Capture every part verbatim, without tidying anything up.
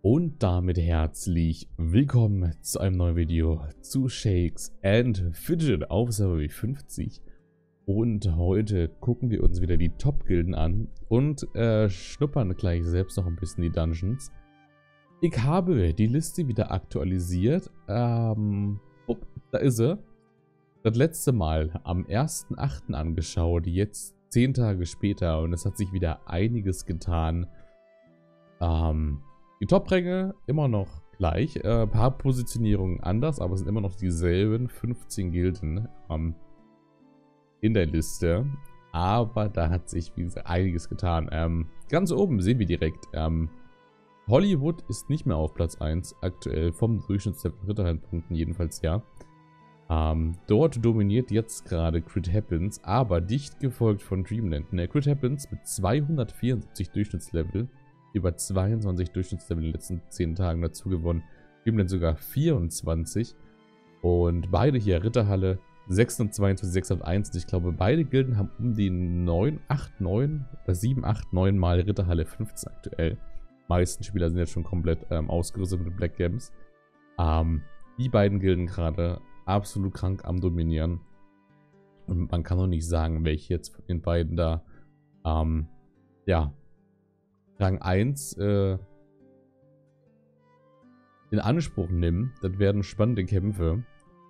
Und damit herzlich willkommen zu einem neuen Video zu Shakes and Fidget auf Server fünfzig. Und heute gucken wir uns wieder die Top-Gilden an und äh, schnuppern gleich selbst noch ein bisschen die Dungeons. Ich habe die Liste wieder aktualisiert. Ähm, oh, da ist sie. Das letzte Mal am ersten achten angeschaut, jetzt zehn Tage später, und es hat sich wieder einiges getan. Ähm... Die Top-Ränge immer noch gleich, ein äh, paar Positionierungen anders, aber es sind immer noch dieselben fünfzehn Gilden ähm, in der Liste. Aber da hat sich wie gesagt, einiges getan. Ähm, ganz oben sehen wir direkt, ähm, Hollywood ist nicht mehr auf Platz eins, aktuell vom Durchschnittslevel Ritterhallenpunkten jedenfalls ja. Ähm, dort dominiert jetzt gerade Crit Happens, aber dicht gefolgt von Dreamland. Ne, Crit Happens mit zweihundertvierundsiebzig Durchschnittslevel. Über zweiundzwanzig Durchschnittslevel in den letzten zehn Tagen dazu gewonnen. Dreamland sogar vierundzwanzig. Und beide hier, Ritterhalle sechshundertzweiundzwanzig, sechshunderteins. Und ich glaube, beide Gilden haben um die neun, acht, neun oder sieben, acht, neun Mal Ritterhalle fünfzehn aktuell. Die meisten Spieler sind jetzt schon komplett ähm, ausgerüstet mit Black Gems. Ähm, die beiden Gilden gerade absolut krank am Dominieren. Und man kann noch nicht sagen, welche jetzt von den beiden da ähm, ja, Rang eins äh, in Anspruch nehmen. Das werden spannende Kämpfe.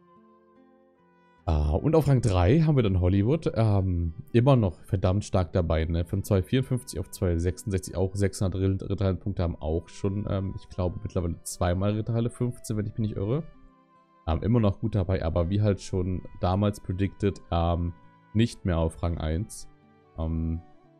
Ah, und auf Rang drei haben wir dann Hollywood. Ähm, immer noch verdammt stark dabei. Ne? Von zweihundertvierundfünfzig auf zweihundertsechsundsechzig. Auch sechshundert Ritterhallenpunkte haben auch schon, ähm, ich glaube, mittlerweile zweimal Ritterhalle fünfzehn, wenn ich mich nicht irre. Ähm, immer noch gut dabei, aber wie halt schon damals predicted, ähm, nicht mehr auf Rang eins. Ähm,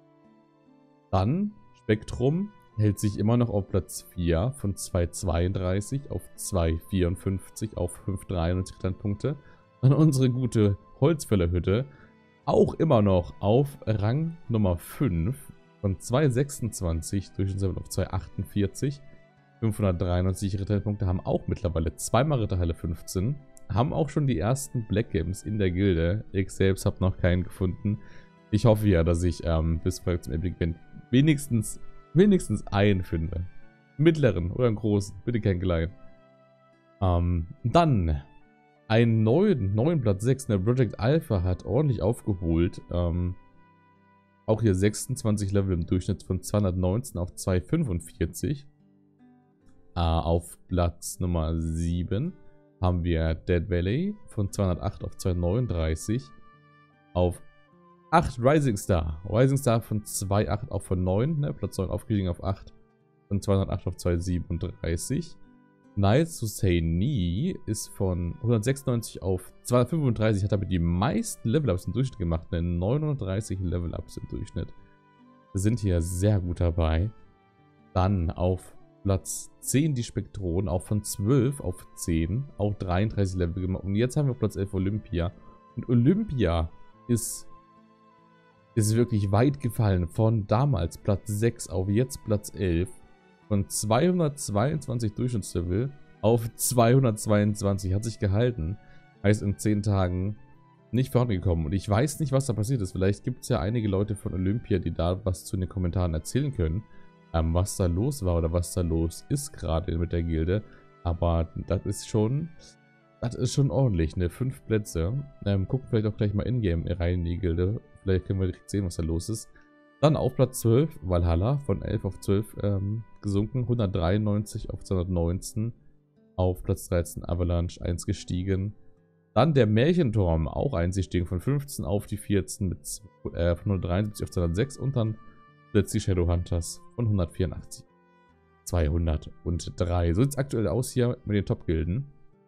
dann Spektrum hält sich immer noch auf Platz vier von zweihundertzweiunddreißig auf zweihundertvierundfünfzig auf fünfhundertdreiundneunzig Punkte. Dann unsere gute Holzfällerhütte auch immer noch auf Rang Nummer fünf von zweihundertsechsundzwanzig Durchschnittslevel auf zweihundertachtundvierzig. fünfhundertdreiundneunzig Ritterpunkte, haben auch mittlerweile zweimal Ritterhalle fünfzehn. Haben auch schon die ersten Black Gems in der Gilde. Ich selbst habe noch keinen gefunden. Ich hoffe ja, dass ich ähm, bis zum Event wenigstens, wenigstens einen finde. Mittleren oder einen großen, bitte kein kleinen. Ähm, dann einen neuen, neuen Platz sechs. Der Project Alpha hat ordentlich aufgeholt. Ähm, auch hier sechsundzwanzig Level im Durchschnitt von zweihundertneunzehn auf zweihundertfünfundvierzig. Äh, auf Platz Nummer sieben haben wir Dead Valley von zweihundertacht auf zweihundertneununddreißig. Auf acht Rising Star. Rising Star von zweihundertacht auf von neun, ne? Platz neun aufgestiegen auf acht. Von zweihundertacht auf zweihundertsiebenunddreißig. Nice to Say Nie ist von hundertsechsundneunzig auf zweihundertfünfunddreißig, hat damit die meisten Level-Ups im Durchschnitt gemacht, ne? neununddreißig Level-Ups im Durchschnitt. Wir sind hier sehr gut dabei. Dann auf Platz zehn die Spektronen, auch von zwölf auf zehn, auch dreiunddreißig Level gemacht. Und jetzt haben wir auf Platz elf Olympia. Und Olympia ist... ist wirklich weit gefallen von damals Platz sechs auf jetzt Platz elf. Von zweihundertzweiundzwanzig Durchschnittslevel auf zweihundertzweiundzwanzig. Hat sich gehalten. Heißt in zehn Tagen nicht vorangekommen. Und ich weiß nicht, was da passiert ist. Vielleicht gibt es ja einige Leute von Olympia, die da was zu den Kommentaren erzählen können. Ähm, was da los war oder was da los ist gerade mit der Gilde. Aber das ist schon... Das ist schon ordentlich, ne? Fünf Plätze. Ähm, gucken vielleicht auch gleich mal in-game rein in die Gilde. Vielleicht können wir direkt sehen, was da los ist. Dann auf Platz zwölf, Valhalla, von elf auf zwölf ähm, gesunken. hundertdreiundneunzig auf zweihundertneunzehn. Auf Platz dreizehn Avalanche, eins gestiegen. Dann der Märchenturm, auch eins gestiegen, von fünfzehn auf die vierzehn, mit äh, von hundertdreiundsiebzig auf zweihundertsechs. Und dann plötzlich Shadowhunters von hundertvierundachtzig. zweihundertdrei. So sieht es aktuell aus hier mit den Top-Gilden.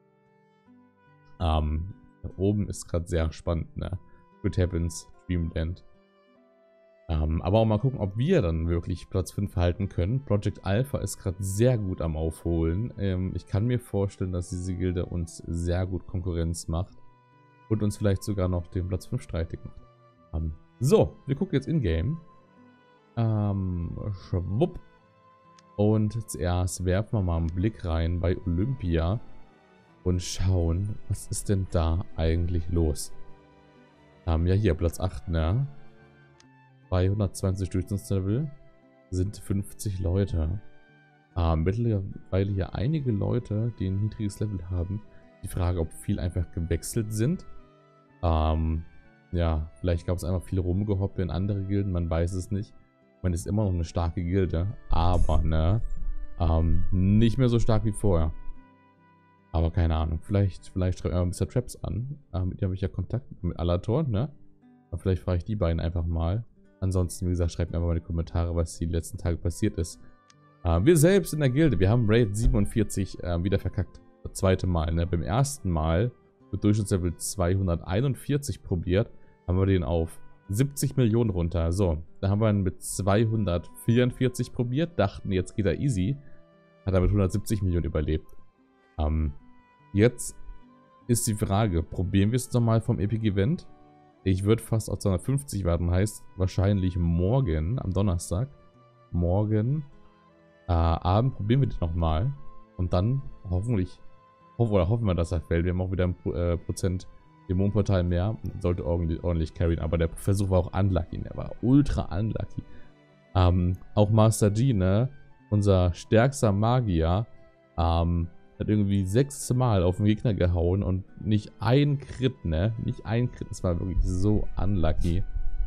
Ähm, da oben ist gerade sehr spannend, ne? Crit Happens, Dreamland. Ähm, aber auch mal gucken, ob wir dann wirklich Platz fünf halten können. Project Alpha ist gerade sehr gut am Aufholen. Ähm, ich kann mir vorstellen, dass diese Gilde uns sehr gut Konkurrenz macht. Und uns vielleicht sogar noch den Platz fünf streitig macht. Ähm, so, wir gucken jetzt in-game. Ähm, schwupp. Und zuerst werfen wir mal einen Blick rein bei Olympia. Und schauen, was ist denn da eigentlich los? Wir haben ja hier Platz acht, ne? zweihundertzwanzig Durchschnittslevel. Sind fünfzig Leute. äh, mittlerweile hier einige Leute, die ein niedriges Level haben. Die Frage, ob viel einfach gewechselt sind. Ähm, ja, vielleicht gab es einfach viel rumgehoppe in andere Gilden, man weiß es nicht. Man ist immer noch eine starke Gilde, aber ne, ähm, nicht mehr so stark wie vorher. Aber keine Ahnung, vielleicht, vielleicht schreibt er Mister Traps an. Ähm, mit dem habe ich ja Kontakt mit Alator, ne? Aber vielleicht frage ich die beiden einfach mal. Ansonsten, wie gesagt, schreibt mir einfach mal in die Kommentare, was die letzten Tage passiert ist. Äh, wir selbst in der Gilde, wir haben Raid siebenundvierzig äh, wieder verkackt. Das zweite Mal, ne? Beim ersten Mal mit Durchschnittslevel zweihunderteinundvierzig probiert, haben wir den auf siebzig Millionen runter. So, da haben wir ihn mit zweihundertvierundvierzig probiert, dachten, jetzt geht er easy. Hat er mit hundertsiebzig Millionen überlebt. Ähm, jetzt ist die Frage, probieren wir es nochmal vom Epic Event? Ich würde fast auf zweihundertfünfzig warten, heißt wahrscheinlich morgen, am Donnerstag, morgen äh, Abend probieren wir den nochmal. Und dann hoffentlich, hoffen, oder hoffen wir, dass er fällt. Wir haben auch wieder ein äh, Prozent Dämonenportal mehr. Sollte ordentlich, ordentlich carryen. Aber der Versuch war auch unlucky. Der war ultra unlucky. Ähm, auch Master G, ne? Unser stärkster Magier, ähm, hat irgendwie sechs Mal auf den Gegner gehauen und nicht ein Crit, ne? Nicht ein Crit. Das war wirklich so unlucky.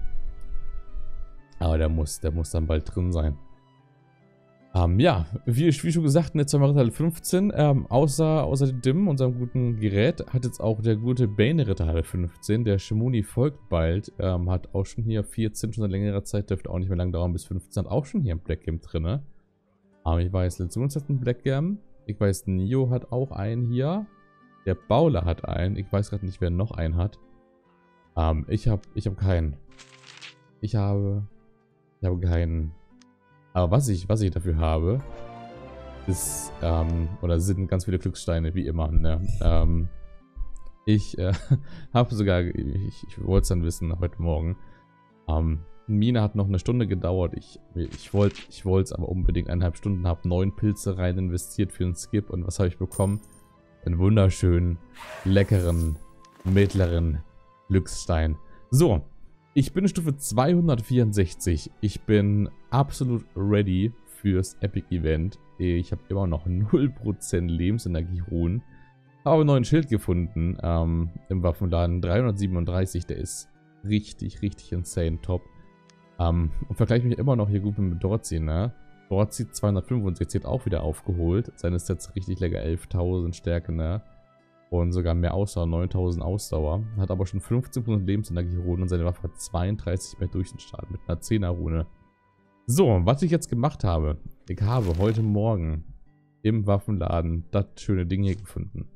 Aber der muss, der muss dann bald drin sein. Ähm, ja, wie, wie schon gesagt, jetzt haben wir Ritterhalle fünfzehn. Ähm, außer, außer dem, unserem guten Gerät, hat jetzt auch der gute Bane Ritterhalle fünfzehn. Der Shimuni folgt bald. Ähm, hat auch schon hier vierzehn, schon seit längerer Zeit. Dürfte auch nicht mehr lange dauern, bis fünfzehn. Hat auch schon hier ein Black Game drin. Aber ich weiß, Lezuns hat einen Black Game. Ich weiß, Nio hat auch einen hier. Der Bauler hat einen. Ich weiß gerade nicht, wer noch einen hat. Ähm, ich habe ich hab keinen. Ich habe... Ich habe keinen... Aber was ich, was ich dafür habe, ist, ähm, oder sind ganz viele Glückssteine, wie immer, ne? Ähm, ich äh, habe sogar, ich, ich wollte es dann wissen, heute Morgen, ähm, Mine hat noch eine Stunde gedauert, ich, ich wollte ich es aber unbedingt eineinhalb Stunden, habe neun Pilze rein investiert für einen Skip und was habe ich bekommen? Einen wunderschönen, leckeren, mittleren Glücksstein. So. Ich bin Stufe zweihundertvierundsechzig. Ich bin absolut ready fürs Epic Event. Ich habe immer noch null Prozent Lebensenergie-Ruhen. Habe einen neuen Schild gefunden ähm, im Waffenladen. dreihundertsiebenunddreißig, der ist richtig, richtig insane top. Ähm, und vergleiche mich immer noch hier gut mit Dorzi, ne? Dorzi zweihundertfünfundsechzig hat auch wieder aufgeholt. Seine Stats richtig lecker, elftausend Stärke, ne? Und sogar mehr Ausdauer, neuntausend Ausdauer. Hat aber schon fünfzehn Prozent Lebensenergie-Runen und seine Waffe hat zweiunddreißig mehr Durchschnittsschaden mit einer zehner-Rune. So, was ich jetzt gemacht habe. Ich habe heute Morgen im Waffenladen das schöne Ding hier gefunden.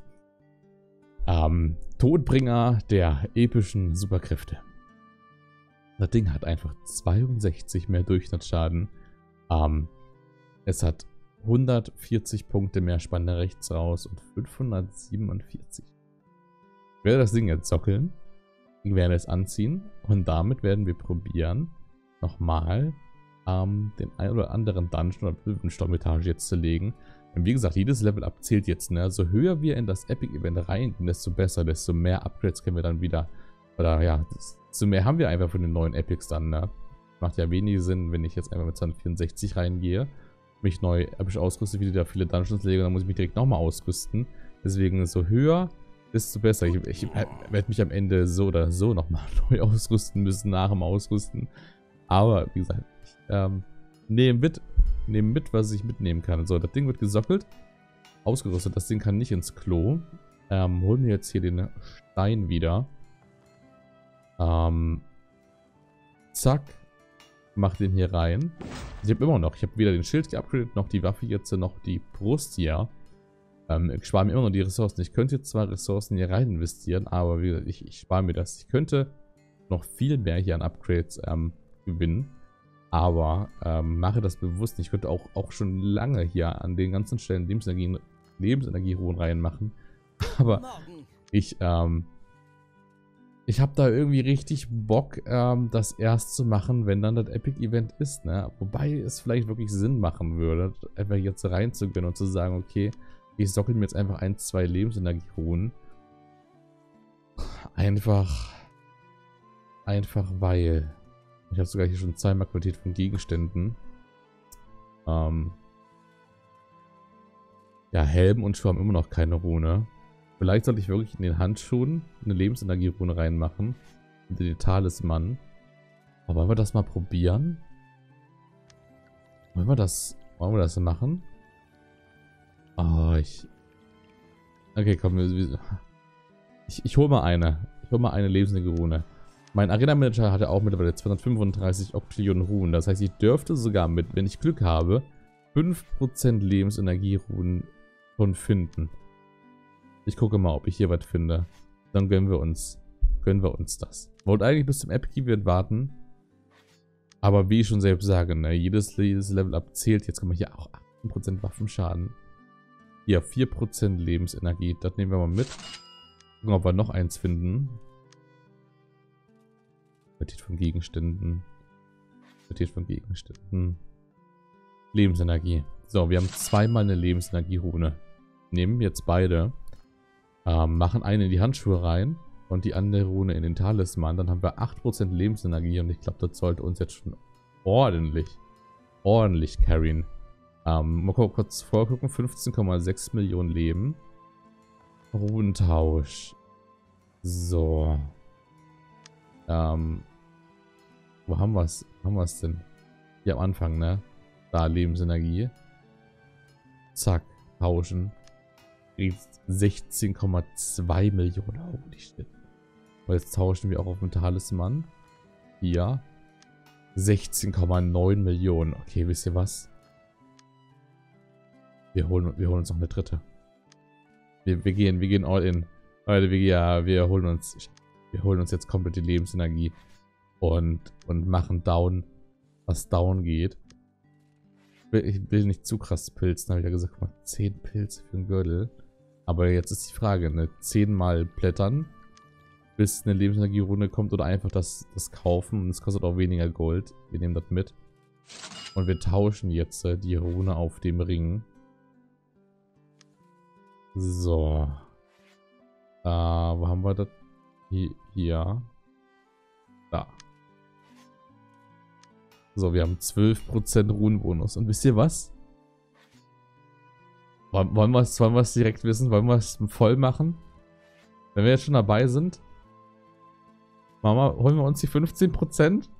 Ähm, Todbringer der epischen Superkräfte. Das Ding hat einfach zweiundsechzig mehr Durchschnittsschaden. Ähm, es hat hundertvierzig Punkte mehr Spanne rechts raus und fünfhundertsiebenundvierzig. Ich werde das Ding jetzt sockeln. Ich werde es anziehen und damit werden wir probieren, nochmal ähm, den ein oder anderen Dungeon oder Löwensturm-Etage jetzt zu legen. Und wie gesagt, jedes Level up zählt jetzt, ne? So höher wir in das Epic Event reingehen, desto besser, desto mehr Upgrades können wir dann wieder, oder ja, desto mehr haben wir einfach von den neuen Epics dann, ne? Macht ja wenig Sinn, wenn ich jetzt einfach mit zweihundertvierundsechzig reingehe, mich neu episch ausrüste, wieder viele Dungeons lege, dann muss ich mich direkt nochmal ausrüsten. Deswegen so höher, desto besser. Ich, ich werde mich am Ende so oder so nochmal neu ausrüsten müssen, nach dem Ausrüsten. Aber wie gesagt, ich ähm, nehme mit, nehme mit, was ich mitnehmen kann. So, das Ding wird gesockelt, ausgerüstet. Das Ding kann nicht ins Klo. Ähm, holen wir jetzt hier den Stein wieder. Ähm, zack. Mach den hier rein. Ich habe immer noch, ich habe weder den Schild geupgradet, noch die Waffe jetzt, noch die Brust hier. Ähm, ich spare mir immer noch die Ressourcen. Ich könnte jetzt zwar Ressourcen hier rein investieren, aber wie gesagt, ich, ich spare mir das. Ich könnte noch viel mehr hier an Upgrades ähm, gewinnen, aber ähm, mache das bewusst nicht. Ich könnte auch, auch schon lange hier an den ganzen Stellen Lebensenergie, Lebensenergie-Ruhen reinmachen, aber ich, ähm, Ich habe da irgendwie richtig Bock, ähm, das erst zu machen, wenn dann das Epic-Event ist, ne? Wobei es vielleicht wirklich Sinn machen würde, einfach jetzt reinzugehen und zu sagen, okay, ich sockel mir jetzt einfach ein, zwei Lebensenergie-Ruhen. Einfach, einfach weil. Ich habe sogar hier schon zweimal Qualität von Gegenständen. Ähm, Ja, Helm und Schuhe haben immer noch keine Rune. Vielleicht sollte ich wirklich in den Handschuhen eine Lebensenergie-Rune reinmachen. Und den Talisman. Aber wollen wir das mal probieren? Wollen wir das, wollen wir das machen? Oh, ich... Okay, komm. Ich, ich hole mal eine. Ich hole mal eine Lebensenergie-Rune. Mein Arena-Manager hatte auch mittlerweile zweihundertfünfunddreißig Oktillionen Runen. Das heißt, ich dürfte sogar mit, wenn ich Glück habe, fünf Prozent Lebensenergie-Runen schon finden. Ich gucke mal, ob ich hier was finde. Dann gönnen wir uns, gönnen wir uns das. Wollte eigentlich bis zum Epic Event warten. Aber wie ich schon selbst sage, ne, jedes, jedes Level-Up zählt. Jetzt kommen wir hier auch achtzehn Prozent Waffenschaden. Hier vier Prozent Lebensenergie. Das nehmen wir mal mit. Gucken, ob wir noch eins finden. Qualität von Gegenständen. Qualität von Gegenständen. Lebensenergie. So, wir haben zweimal eine Lebensenergie-Rune. Nehmen jetzt beide. Ähm, machen eine in die Handschuhe rein. Und die andere Rune in den Talisman. Dann haben wir acht Prozent Lebensenergie. Und ich glaube, das sollte uns jetzt schon ordentlich, ordentlich carryen. Ähm, mal kurz vorgucken. fünfzehn Komma sechs Millionen Leben. Runentausch. So. Ähm. Wo haben wir es? Haben wir es denn? Hier am Anfang, ne? Da, Lebensenergie. Zack. Tauschen. sechzehn Komma zwei Millionen. Holy shit. Und jetzt tauschen wir auch auf den Talisman. Hier. sechzehn Komma neun Millionen. Okay, wisst ihr was? Wir holen, wir holen uns noch eine dritte. Wir, wir gehen, wir gehen all in. Leute, wir, ja, wir holen uns, wir holen uns jetzt komplett die Lebensenergie und, und machen down, was down geht. Ich will nicht zu krass pilzen, habe ich ja gesagt, guck mal, zehn Pilze für den Gürtel. Aber jetzt ist die Frage, ne, zehn Mal blättern, bis eine Lebensenergie-Runde kommt oder einfach das, das kaufen. Und es kostet auch weniger Gold. Wir nehmen das mit. Und wir tauschen jetzt äh, die Rune auf dem Ring. So. Äh, wo haben wir das? Hier. hier. Da. So, wir haben zwölf Prozent Runenbonus. Und wisst ihr was? Wollen, wollen wir es wollen wir es direkt wissen? Wollen wir es voll machen? Wenn wir jetzt schon dabei sind. Mama, holen wir uns die fünfzehn Prozent?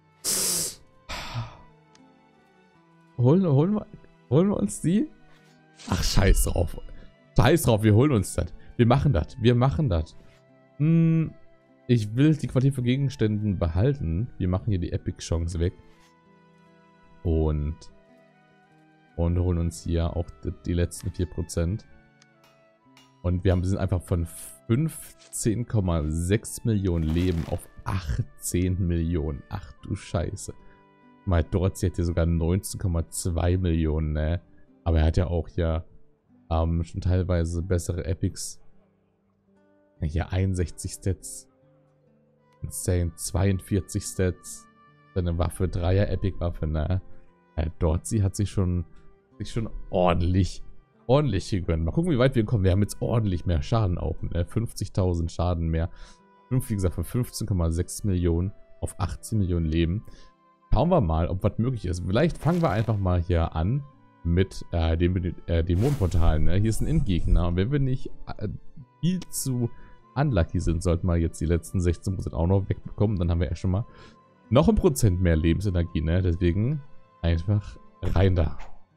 Holen, holen, wir, holen wir uns die? Ach, scheiß drauf. Scheiß drauf, wir holen uns das. Wir machen das. Wir machen das. Hm, ich will die Qualität von Gegenständen behalten. Wir machen hier die Epic-Chance weg. Und, und holen uns hier auch die, die letzten vier Prozent. Und wir haben, sind einfach von fünfzehn Komma sechs Millionen Leben auf achtzehn Millionen. Ach du Scheiße. Mal dort hat hier sogar neunzehn Komma zwei Millionen, ne? Aber er hat ja auch ja ähm, schon teilweise bessere Epics. Ja, hier einundsechzig Stats. Insane, zweiundvierzig Stats. Seine Waffe, Dreier Epic-Waffe, ne? Ja, dort sie hat sich schon, sich schon ordentlich, ordentlich gegönnt. Mal gucken, wie weit wir kommen. Wir haben jetzt ordentlich mehr Schaden auch, ne? fünfzigtausend Schaden mehr. fünf, wie gesagt, von fünfzehn Komma sechs Millionen auf achtzehn Millionen Leben. Schauen wir mal, ob was möglich ist. Vielleicht fangen wir einfach mal hier an mit äh, dem äh, Dämonenportal. Ne? Hier ist ein Endgegner. Und wenn wir nicht äh, viel zu unlucky sind, sollten wir jetzt die letzten sechzehn Prozent auch noch wegbekommen. Dann haben wir ja schon mal noch ein Prozent mehr Lebensenergie. Ne? Deswegen einfach rein da.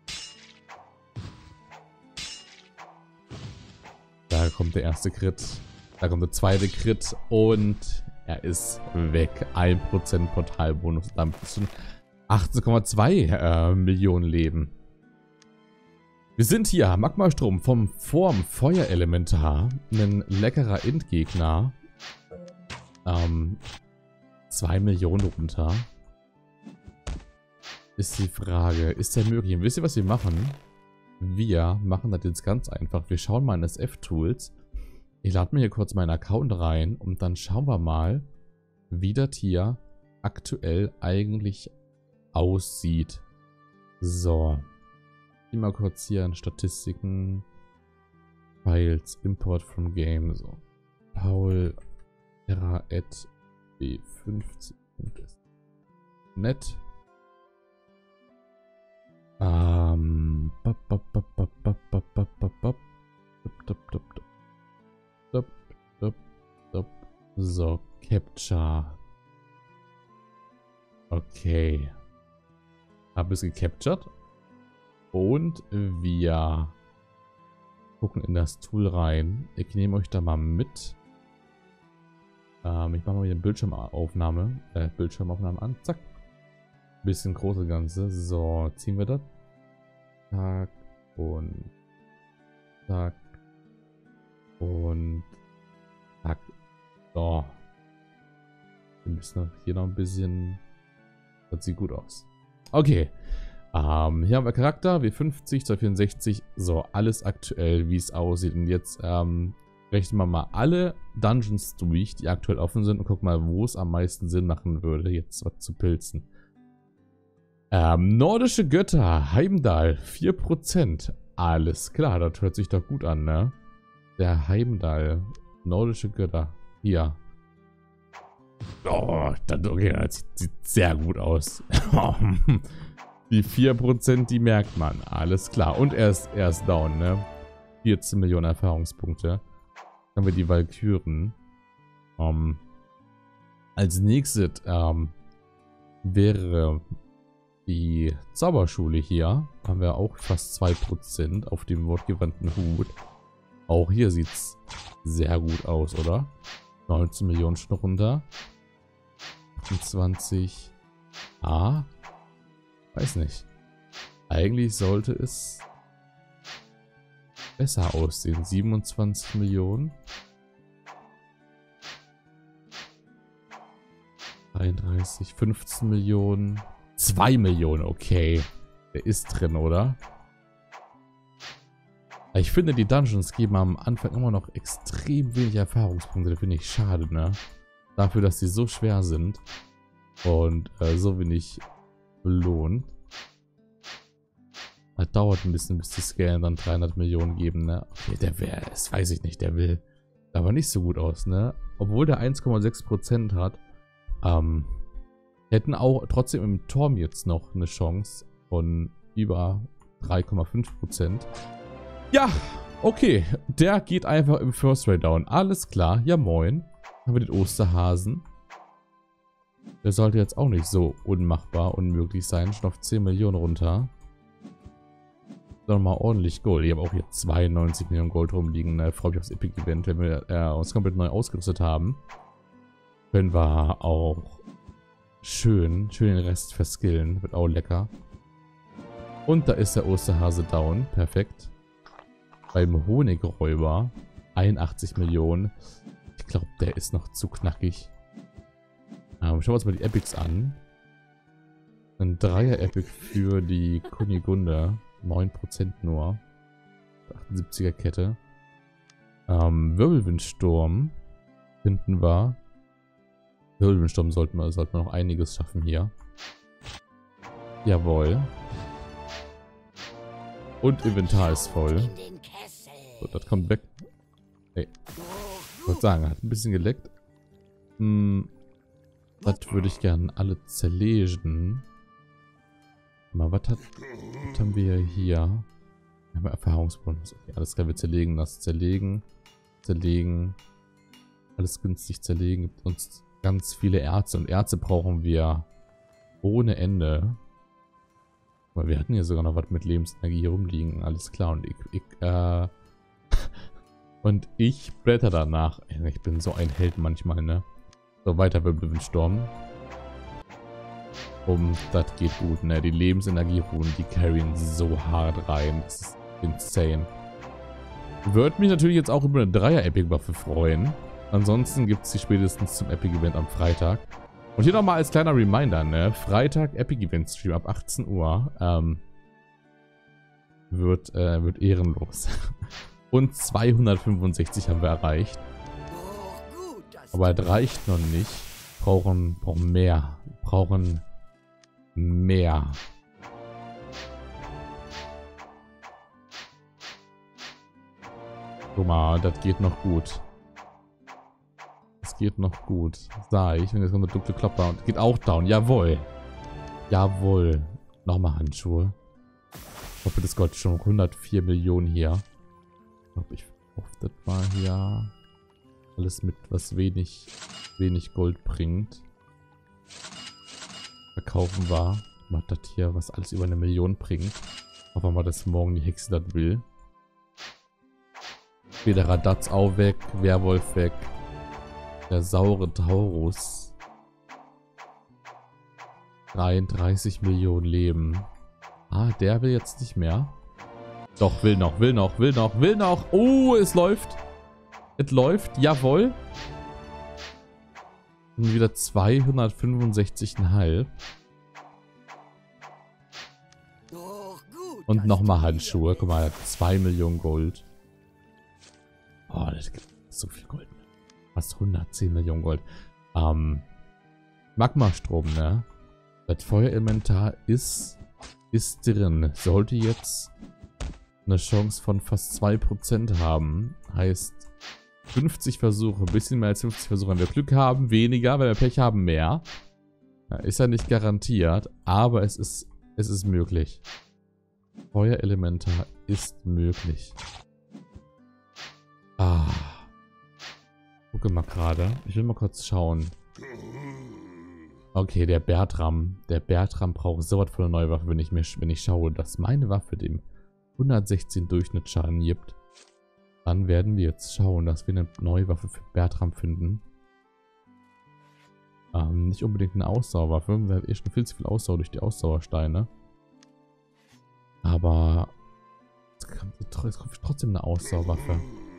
Da kommt der erste Crit. Da kommt der zweite Crit. Und er ist weg. ein Prozent Portalbonus. Dann bist du achtzehn Komma zwei äh, Millionen Leben. Wir sind hier. Magmastrom vom Form Feuerelementar. Ein leckerer Endgegner. Ähm, zwei Millionen runter. Ist die Frage. Ist der möglich? Und wisst ihr, was wir machen? Wir machen das jetzt ganz einfach. Wir schauen mal in das F-Tools. Ich lade mir hier kurz meinen Account rein und dann schauen wir mal, wie das hier aktuell eigentlich aussieht. So. Ich gehe mal kurz hier in Statistiken. Files, Import from Game. So. Paul Terra at b fünfzehn punkt net. Ähm. Ba, So, Capture. Okay. Habe es gecaptured. Und wir gucken in das Tool rein. Ich nehme euch da mal mit. Ähm, ich mache mal wieder eine Bildschirmaufnahme. Äh, Bildschirmaufnahme an. Zack. Bisschen große Ganze. So, ziehen wir das. Zack. Und zack. Und zack. So. Wir müssen hier noch ein bisschen. Das sieht gut aus. Okay. Ähm, hier haben wir Charakter. W fünfzig, zweihundertvierundsechzig. So, alles aktuell, wie es aussieht. Und jetzt ähm, rechnen wir mal alle Dungeons durch, die aktuell offen sind. Und gucken mal, wo es am meisten Sinn machen würde, jetzt was zu pilzen. Ähm, nordische Götter. Heimdall. vier Prozent. Alles klar, das hört sich doch gut an, ne? Der Heimdall. Nordische Götter. Hier. Oh, das, okay, das sieht, sieht sehr gut aus. Die vier Prozent, die merkt man. Alles klar. Und er ist, er ist down, ne? vierzehn Millionen Erfahrungspunkte. Dann haben wir die Walküren. Um, als nächstes ähm, wäre die Zauberschule hier. Haben wir auch fast zwei Prozent auf dem wortgewandten Hut. Auch hier sieht es sehr gut aus, oder? neunzehn Millionen schon runter. achtundzwanzig. Ah. Weiß nicht. Eigentlich sollte es besser aussehen. siebenundzwanzig Millionen. dreiunddreißig. fünfzehn Millionen. zwei Millionen. Okay. Der ist drin, oder? Ich finde, die Dungeons geben am Anfang immer noch extrem wenig Erfahrungspunkte. Das finde ich schade, ne? Dafür, dass sie so schwer sind. Und äh, so wenig belohnt. Das dauert ein bisschen, bis die Scalen dann dreihundert Millionen geben, ne? Okay, der wäre, das weiß ich nicht, der will aber nicht so gut aus, ne? Obwohl der eins Komma sechs Prozent hat, ähm, hätten auch trotzdem im Turm jetzt noch eine Chance von über drei Komma fünf Prozent. Ja, okay, der geht einfach im First Ray down. Alles klar, ja moin. Haben wir den Osterhasen. Der sollte jetzt auch nicht so unmachbar, unmöglich sein. Schon auf zehn Millionen runter. Dann mal ordentlich Gold. Ich habe auch hier zweiundneunzig Millionen Gold rumliegen. Ich freue mich aufs Epic Event, wenn wir äh, uns komplett neu ausgerüstet haben. Können wir auch schön, schön den Rest verskillen. Wird auch lecker. Und da ist der Osterhase down. Perfekt. Beim Honigräuber einundachtzig Millionen. Ich glaube, der ist noch zu knackig. Ähm, schauen wir uns mal die Epics an. Ein Dreier-Epic für die Kunigunde. neun Prozent nur. achtundsiebziger Kette. Ähm, Wirbelwindsturm finden wir. Wirbelwindsturm sollten wir, sollten wir noch einiges schaffen hier. Jawohl. Und Inventar ist voll. So, das kommt weg. Hey. Ich wollte sagen, hat ein bisschen geleckt. Hm. Das würde ich gerne alle zerlegen. Mal, was, hat, was haben wir hier? Wir haben Erfahrungsbonus. Okay, alles klar, wir zerlegen das. Zerlegen. Zerlegen. Alles günstig zerlegen. Gibt uns ganz viele Erze. Und Erze brauchen wir ohne Ende. Weil wir hatten hier sogar noch was mit Lebensenergie hier rumliegen. Alles klar. Und ich, ich, äh... und ich blätter danach. Ich bin so ein Held manchmal, ne? So, weiter Wirbelwindsturm. Um, das geht gut, ne? Die Lebensenergieruhen, die carryen so hart rein. Das ist insane. Würde mich natürlich jetzt auch über eine Dreier-Epic-Waffe freuen. Ansonsten gibt es die spätestens zum Epic-Event am Freitag. Und hier nochmal als kleiner Reminder, ne? Freitag Epic-Event-Stream ab achtzehn Uhr. Ähm, wird, äh, wird ehrenlos. Und zweihundertfünfundsechzig haben wir erreicht. Aber das reicht noch nicht. Brauchen, brauchen mehr. Brauchen mehr. Guck mal, das geht noch gut. Das geht noch gut. Sag ich. Und jetzt kommt eine dunkle Klopper und geht auch down. Jawohl. Jawohl. Nochmal Handschuhe. Doppeltes Gold, schon hundertvier Millionen hier. Ich glaube, ich verkaufe das mal hier. Alles mit, was wenig, wenig Gold bringt. Verkaufen wir. Macht das hier, was alles über eine Million bringt. Hoffen wir mal, dass morgen die Hexe das will. Der Radatz auch weg. Werwolf weg. Der saure Taurus. dreiunddreißig Millionen Leben. Ah, der will jetzt nicht mehr. Doch, will noch, will noch, will noch, will noch. Oh, es läuft. Es läuft, jawohl. Und wieder zweihundertfünfundsechzig Komma fünf. Und nochmal Handschuhe. Guck mal, er hat zwei Millionen Gold. Oh, das gibt so viel Gold. Fast hundertzehn Millionen Gold. Ähm, Magmastrom, ne? Das Feuerelementar ist, ist drin. Sollte jetzt eine Chance von fast zwei Prozent haben. Heißt fünfzig Versuche, ein bisschen mehr als fünfzig Versuche. Wenn wir Glück haben, weniger. Wenn wir Pech haben, mehr. Ja, ist ja nicht garantiert, aber es ist, es ist möglich. Feuerelementar ist möglich. Ah. Gucke mal gerade. Ich will mal kurz schauen. Okay, der Bertram. Der Bertram braucht sowas von einer neuen Waffe, wenn ich, mir, wenn ich schaue, dass meine Waffe dem hundertsechzehn Durchschnittsschaden gibt. Dann werden wir jetzt schauen, dass wir eine neue Waffe für Bertram finden. Ähm, nicht unbedingt eine Ausdauerwaffe. Wir haben eh schon viel zu viel Ausdauer durch die Ausdauersteine. Aber jetzt kommt trotzdem eine Ausdauerwaffe.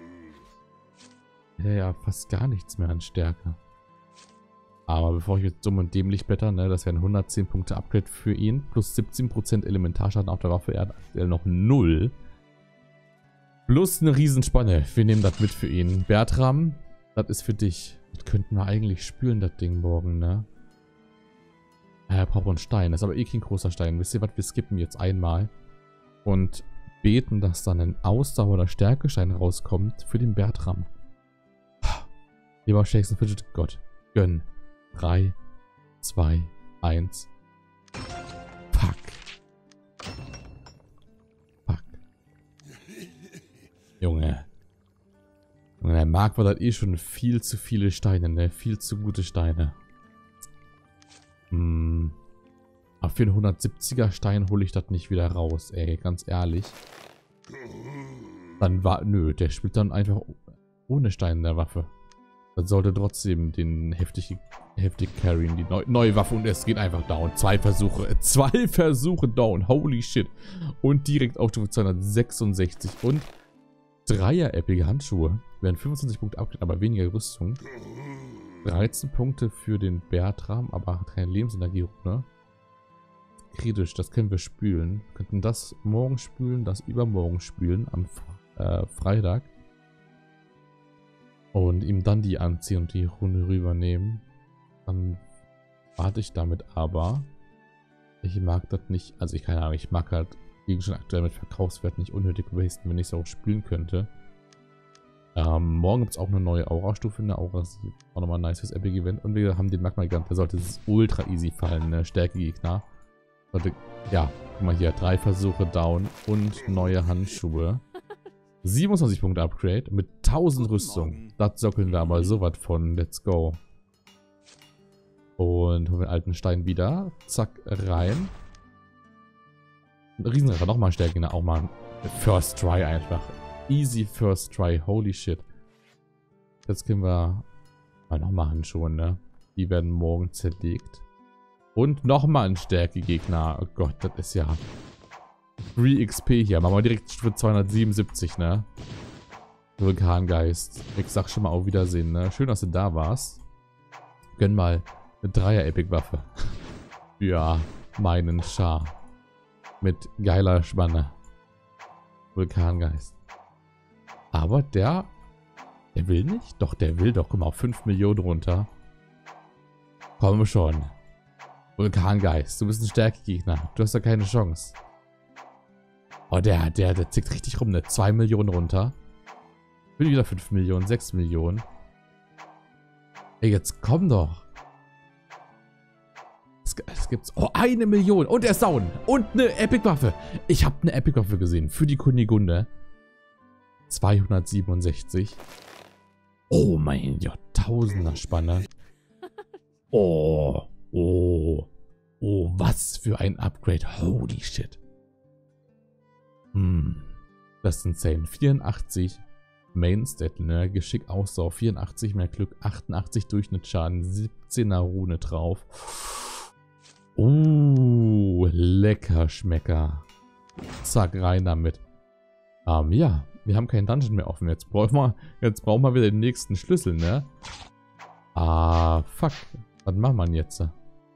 Ja, ja, fast gar nichts mehr an Stärke. Aber bevor ich jetzt dumm und dämlich better, ne, das wäre ein hundertzehn Punkte Upgrade für ihn. Plus siebzehn Prozent Elementarschaden auf der Waffe. Er hat aktuell noch null. Plus eine Riesenspanne. Wir nehmen das mit für ihn. Bertram, das ist für dich. Das könnten wir eigentlich spülen, das Ding morgen, ne? Er braucht einen Stein. Das ist aber eh kein großer Stein. Wisst ihr was? Wir skippen jetzt einmal. Und beten, dass dann ein Ausdauer- oder Stärkestein rauskommt für den Bertram. Lieber Shakes and Fidget Gott, gönn. drei, zwei, eins. Fuck. Fuck. Junge. Junge, der Marc war das eh schon viel zu viele Steine, ne? Viel zu gute Steine. Hm. Aber für einen hundertsiebziger Stein hole ich das nicht wieder raus, ey. Ganz ehrlich. Dann war... Nö, der spielt dann einfach ohne Stein in der Waffe. Das sollte trotzdem den heftig, heftig carryen, die neu, neue Waffe. Und es geht einfach down. Zwei Versuche. Äh, zwei Versuche down. Holy shit. Und direkt auf Stufe zweihundertsechsundsechzig. Und Dreier-eppige Handschuhe. Werden fünfundzwanzig Punkte abgekriegt, aber weniger Rüstung. dreizehn Punkte für den Bertram, aber hat keine Lebensenergie, ne? Kritisch, das können wir spülen. Wir könnten das morgen spülen, das übermorgen spülen, am äh, Freitag. Und ihm dann die anziehen und die Runde rübernehmen. Dann warte ich damit aber. Ich mag das nicht, also ich keine Ahnung, ich mag halt Gegenstände aktuell mit Verkaufswert nicht unnötig wasten, wenn ich es auch spülen könnte. Ähm, morgen gibt es auch eine neue Aura-Stufe in der Aura. Das ist auch nochmal nice fürs Epic Event. Und wir haben den Magma-Gigant, der sollte ultra easy fallen, ne? Stärke-Gegner. Sollte, ja, guck mal hier, drei Versuche down und neue Handschuhe. siebenundzwanzig Punkte Upgrade mit tausend Rüstung. Das sockeln wir aber so was von. Let's go. Und holen wir den alten Stein wieder. Zack, rein. Ein Riesenreffer, nochmal Stärke, auch mal First Try einfach. Easy First Try, holy shit. Jetzt können wir ah, nochmal Handschuhe, ne? Die werden morgen zerlegt. Und nochmal ein Stärke-Gegner. Oh Gott, das ist ja... Free X P hier. Machen wir direkt für zweihundertsiebenundsiebzig, ne? Vulkangeist. Ich sag schon mal auf Wiedersehen, ne? Schön, dass du da warst. Gönn mal eine Dreier-Epic-Waffe. Ja, meinen Schar. Mit geiler Spanne. Vulkangeist. Aber der... Der will nicht? Doch, der will doch. Guck mal, auf fünf Millionen runter. Kommen wir schon. Vulkangeist. Du bist ein Stärkegegner. Du hast da keine Chance. Oh, der, der, der zickt richtig rum, ne? zwei Millionen runter. Will wieder fünf Millionen, sechs Millionen. Ey, jetzt komm doch. das gibt's. Oh, eine Million. Und er ist down. Und eine Epic-Waffe. Ich habe eine Epic-Waffe gesehen. Für die Kunigunde. zweihundertsiebenundsechzig. Oh mein Gott. Tausender-Spanne. Oh. Oh. Oh, was für ein Upgrade. Holy shit. Hm. Das ist insane. vierundachtzig. Main-Stat, ne? Geschick, Ausdauer, vierundachtzig mehr Glück, achtundachtzig Durchschnittsschaden, siebzehner Rune drauf. Uh, lecker Schmecker. Zack, rein damit. Ähm, ja, wir haben keinen Dungeon mehr offen. Jetzt brauchen wir, jetzt brauchen wir wieder den nächsten Schlüssel, ne? Ah, fuck. Was machen wir jetzt?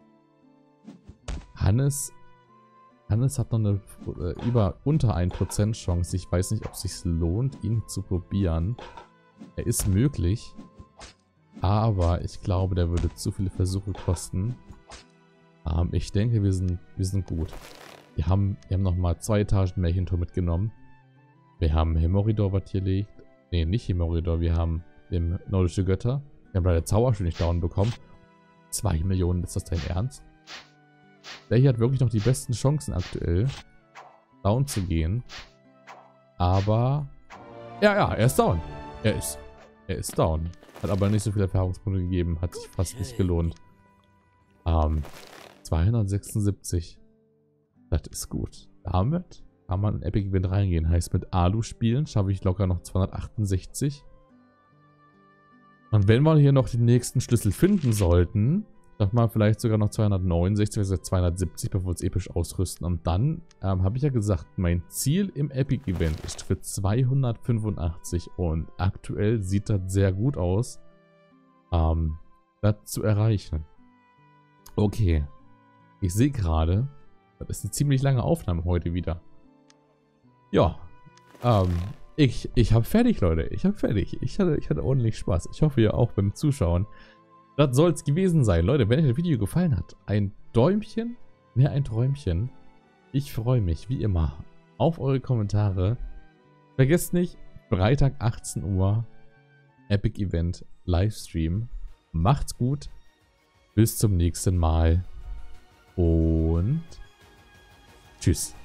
Hannes... Hannes hat noch eine äh, über unter ein Prozent Chance. Ich weiß nicht, ob es sich lohnt, ihn zu probieren. Er ist möglich. Aber ich glaube, der würde zu viele Versuche kosten. Ähm, ich denke, wir sind, wir sind gut. Wir haben, wir haben nochmal zwei Etagen Märchentor mitgenommen. Wir haben Hemoridor, was hier liegt. Ne, nicht Hemoridor. Wir haben den Nordische Götter. Wir haben leider Zauberschuh nicht down bekommen. zwei Millionen, ist das dein Ernst? Der hier hat wirklich noch die besten Chancen aktuell, down zu gehen. Aber, ja, ja, er ist down. Er ist, er ist down. Hat aber nicht so viele Erfahrungspunkte gegeben. Hat sich fast nicht gelohnt. Ähm, zweihundertsechsundsiebzig. Das ist gut. Damit kann man in Epic Event reingehen. Heißt, mit Alu spielen schaffe ich locker noch zweihundertachtundsechzig. Und wenn wir hier noch den nächsten Schlüssel finden sollten, sag mal, vielleicht sogar noch zweihundertneunundsechzig oder zweihundertsiebzig, bevor wir uns episch ausrüsten. Und dann ähm, habe ich ja gesagt, mein Ziel im Epic Event ist für zweihundertfünfundachtzig. Und aktuell sieht das sehr gut aus, ähm, das zu erreichen. Okay. Ich sehe gerade, das ist eine ziemlich lange Aufnahme heute wieder. Ja. Ähm, ich, ich habe fertig, Leute. Ich habe fertig. Ich hatte, ich hatte ordentlich Spaß. Ich hoffe, ihr auch beim Zuschauen. Das soll es gewesen sein. Leute, wenn euch das Video gefallen hat, ein Däumchen wäre ein Träumchen. Ich freue mich, wie immer, auf eure Kommentare. Vergesst nicht, Freitag achtzehn Uhr, Epic Event Livestream. Macht's gut. Bis zum nächsten Mal. Und tschüss.